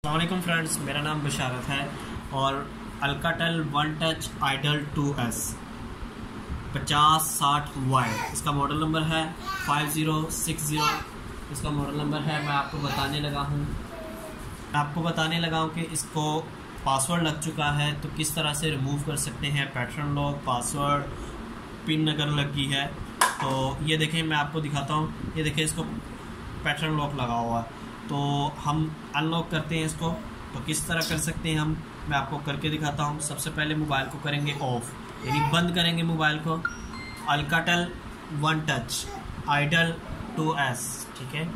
अस्सलामुअलैकुम फ्रेंड्स, मेरा नाम बशारत है और Alcatel one touch idol 2S 5060Y इसका मॉडल नंबर है 5060। इसका मॉडल नंबर है। मैं आपको बताने लगा हूँ कि इसको पासवर्ड लग चुका है तो किस तरह से रिमूव कर सकते हैं। पैटर्न लॉक, पासवर्ड, पिन अगर लगी है तो ये देखें, मैं आपको दिखाता हूँ। ये देखें, इसको पैटर्न लॉक लगा हुआ है तो हम अनलॉक करते हैं इसको। तो किस तरह कर सकते हैं मैं आपको करके दिखाता हूँ। सबसे पहले मोबाइल को करेंगे ऑफ, यानी बंद करेंगे मोबाइल को। Alcatel one touch idol 2S, ठीक है,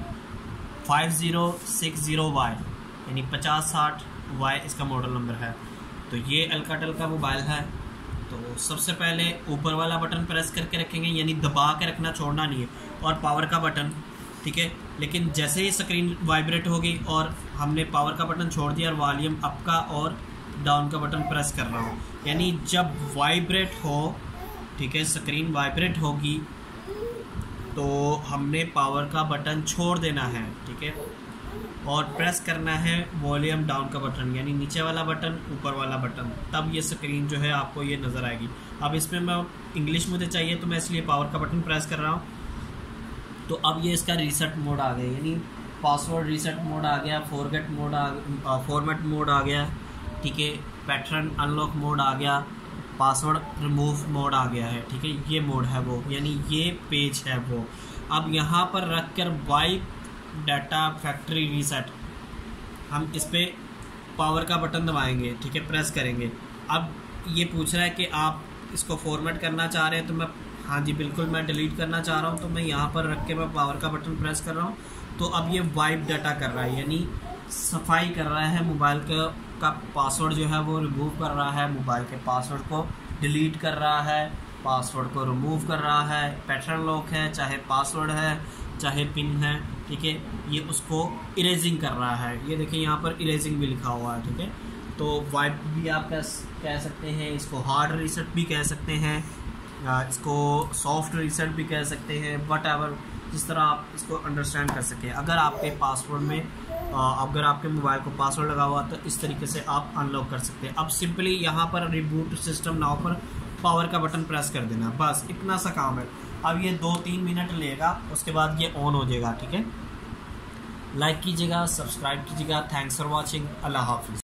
5060Y यानी 5060Y इसका मॉडल नंबर है। तो ये अल्काटेल का मोबाइल है। तो सबसे पहले ऊपर वाला बटन प्रेस करके रखेंगे, यानी दबा के रखना, छोड़ना नहीं है, और पावर का बटन, ठीक है। लेकिन जैसे ही स्क्रीन वाइब्रेट होगी और हमने पावर का बटन छोड़ दिया और वॉल्यूम अप का और डाउन का बटन प्रेस कर रहा हूँ, यानी जब वाइब्रेट हो, ठीक है, स्क्रीन वाइब्रेट होगी तो हमने पावर का बटन छोड़ देना है, ठीक है, और प्रेस करना है वॉल्यूम डाउन का बटन, यानी नीचे वाला बटन, ऊपर वाला बटन। तब ये स्क्रीन जो है आपको ये नज़र आएगी। अब इसमें मैं इंग्लिश मुझे चाहिए तो मैं इसलिए पावर का बटन प्रेस कर रहा हूँ। तो अब ये इसका रीसेट मोड आ गया, यानी पासवर्ड रीसेट मोड आ गया, फॉरगेट मोड फॉर्मेट मोड आ गया, ठीक है, पैटर्न अनलॉक मोड आ गया, पासवर्ड रिमूव मोड आ गया है, ठीक है। ये मोड है वो, यानी ये पेज है वो। अब यहाँ पर रख कर वाइप डाटा फैक्ट्री रीसेट, हम इस पर पावर का बटन दबाएंगे, ठीक है, प्रेस करेंगे। अब ये पूछ रहा है कि आप इसको फॉर्मेट करना चाह रहे हैं, तो मैं हाँ जी बिल्कुल मैं डिलीट करना चाह रहा हूँ। तो मैं यहाँ पर रख के मैं पावर का बटन प्रेस कर रहा हूँ। तो अब ये वाइप डाटा कर रहा है, यानी सफाई कर रहा है मोबाइल का पासवर्ड जो है वो रिमूव कर रहा है, मोबाइल के पासवर्ड को डिलीट कर रहा है, पासवर्ड को रिमूव कर रहा है। पैटर्न लॉक है, चाहे पासवर्ड है, चाहे पिन है, ठीक है, ये उसको इरेजिंग कर रहा है। ये देखिए यहाँ पर इरेजिंग भी लिखा हुआ है, ठीक है। तो वाइप भी आप कह सकते हैं, इसको हार्ड रीसेट भी कह सकते हैं, इसको सॉफ्ट रीसेट भी कह सकते हैं, वट एवर, जिस तरह आप इसको अंडरस्टैंड कर सकें। अगर आपके पासवर्ड में अगर आपके मोबाइल को पासवर्ड लगा हुआ तो इस तरीके से आप अनलॉक कर सकते हैं। अब सिंपली यहाँ पर रिबूट सिस्टम नाउ पर पावर का बटन प्रेस कर देना, बस इतना सा काम है। अब ये 2-3 मिनट लेगा, उसके बाद ये ऑन हो जाएगा, ठीक है। लाइक कीजिएगा, सब्सक्राइब कीजिएगा। Thanks for watching. अल्लाह हाफिज़।